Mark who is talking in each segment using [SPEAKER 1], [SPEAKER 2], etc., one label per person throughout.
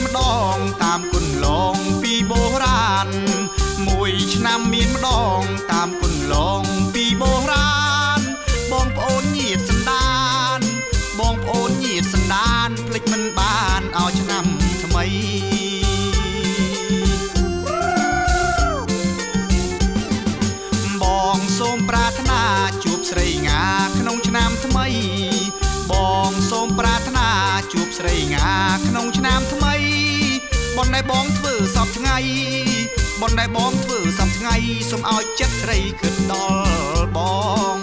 [SPEAKER 1] ម្ដងតាមគុណឡងពីបុរាណមួយឆ្នាំមានម្ដងតាមគុណឡងពីបុរាណបងប្អូនញាតិសន្តានបងប្អូនញាតិសន្តានភ្លេចមិនបានឲ្យឆ្នាំថ្មីបងសូមប្រាថ្នាជួបស្រីងាក្នុងឆ្នាំថ្មីបងសូមប្រាថ្នាជួបស្រីងាក្នុងឆ្នាំថ្មីបនដែលបងធ្វើសពថ្ងៃបនដែលបងធ្វើសពថ្ងៃសូមឲ្យចិត្តស្រីគិតដល់បង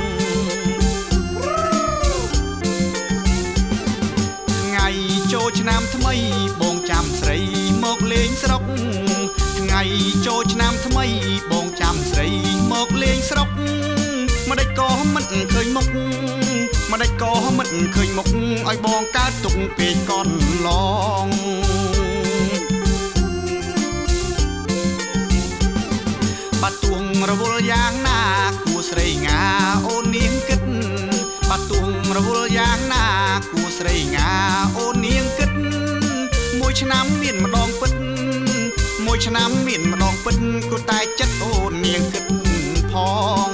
[SPEAKER 1] ថ្ងៃចូលឆ្នាំថ្មីបងចាំស្រីមកលេងស្រុកថ្ងៃចូលឆ្នាំថ្មីបងចាំស្រីមកលេងស្រុកម្ដេចក៏មិនឃើញមុខម្ដេចក៏មិនឃើញមុខឲ្យបងកើតទុកពេកកន្លងបាត់ទួងរវល់យ៉ាងណាគួស្រីងាអូននាងគិតបាត់ទួងរវល់យ៉ាងណាគួស្រីងាអូននាងគិតមួយឆ្នាំមានម្ដងពិតមួយឆ្នាំមានម្ដងពិតគួរតែចិត្តអូននាងគិតផង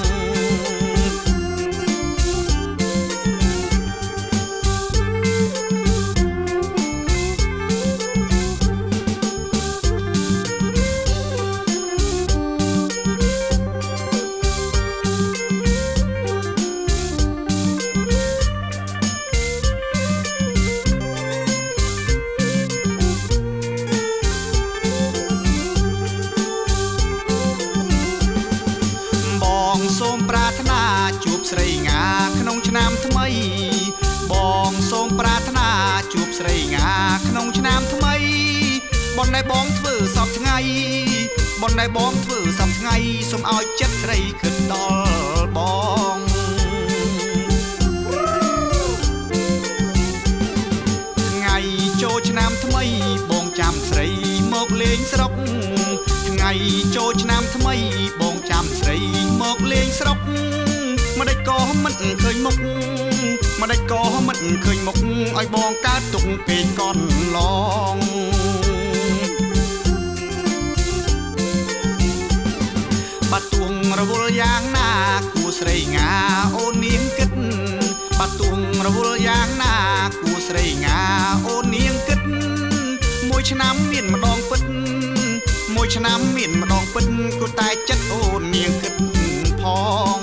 [SPEAKER 1] សូមប្រាថ្នាជួបស្រីងាក្នុងឆ្នាំថ្មីបងសូមប្រាថ្នាជួបស្រីងាក្នុងឆ្នាំថ្មីបនដែលបងធ្វើសពថ្ងៃបនដែលបងធ្វើសពថ្ងៃសូមឲ្យចិត្តស្រីគិតដល់បងថ្ងៃចូលឆ្នាំថ្មីបងចាំស្រីមកលេងស្រុកថ្ងៃចូលឆ្នាំថ្មីបងចាំស្រីមកលេងស្រុកម្ដេចក៏មិនឃើញមុខម្ដេចក៏មិនឃើញមុខឲ្យបងកើតទុកពេកកន្លងបាត់ទួងរវល់យ៉ាងណាគួស្រីងាអូននាងគិតបាត់ទួងរវល់យ៉ាងណាគួស្រីងាអូននាងគិតមួយឆ្នាំមានម្ដងពិតមួយឆ្នាំមានម្ដងពិតគួរតែចិត្តអូននាងគិតផង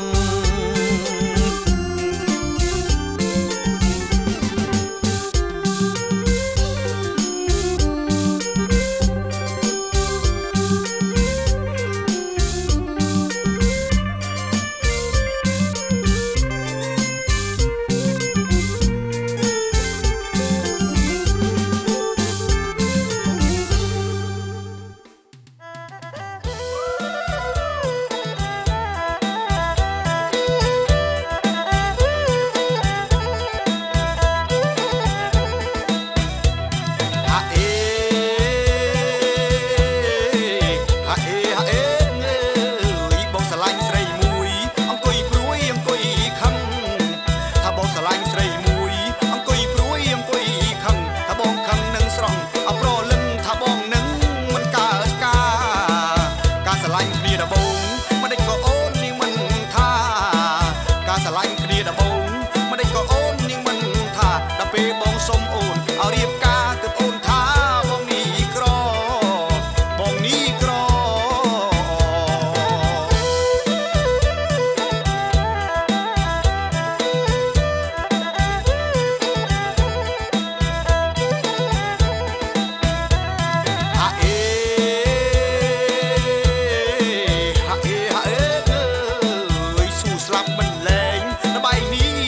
[SPEAKER 1] សូមអូនឲ្យរៀបការទើបអូនថាបងនេះក្របងនេះក្រហាអេស៊ូស្លាប់មិនលែងល្បែងនេះ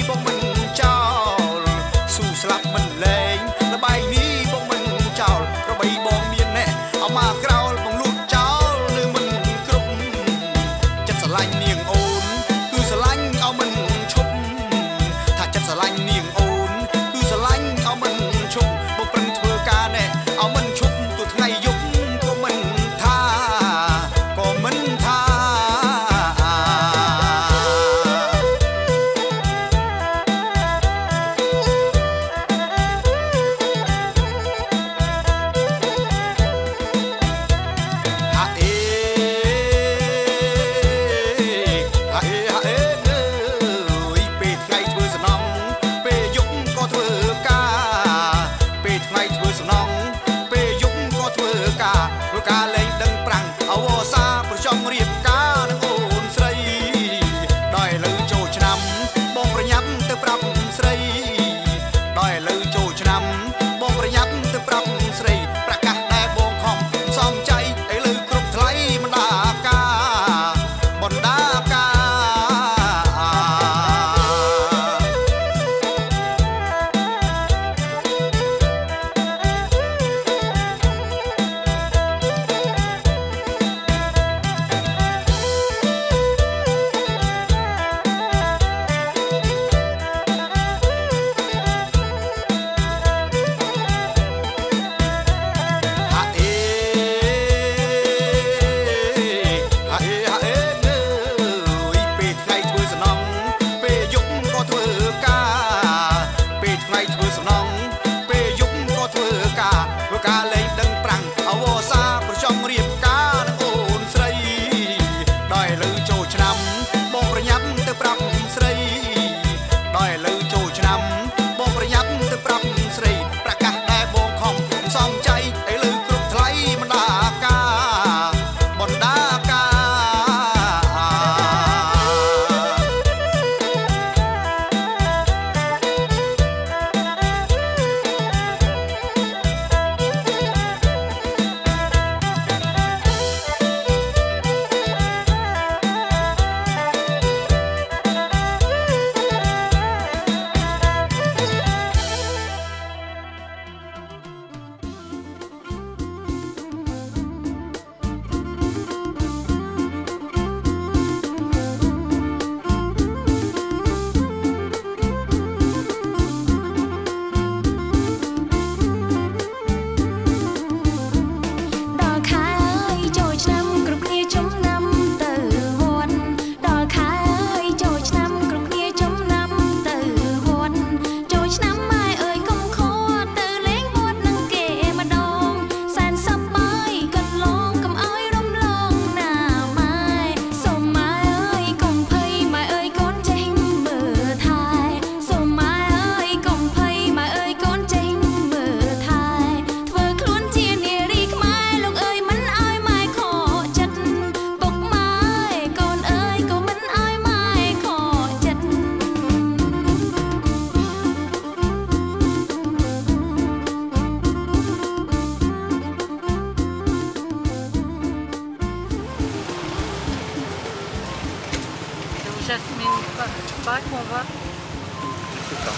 [SPEAKER 2] pas qu'on va.
[SPEAKER 3] C'est ça.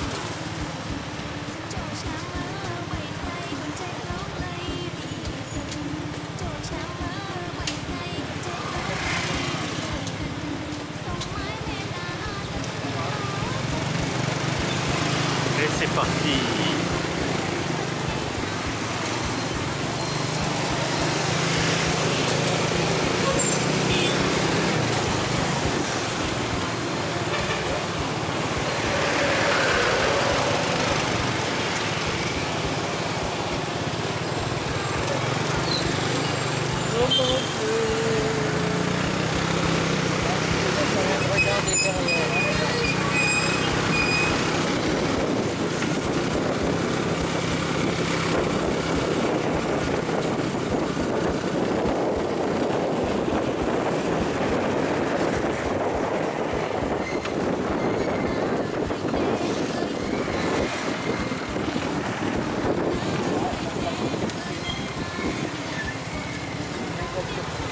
[SPEAKER 3] Et c'est parti.
[SPEAKER 2] Regardez derrière. Thank you.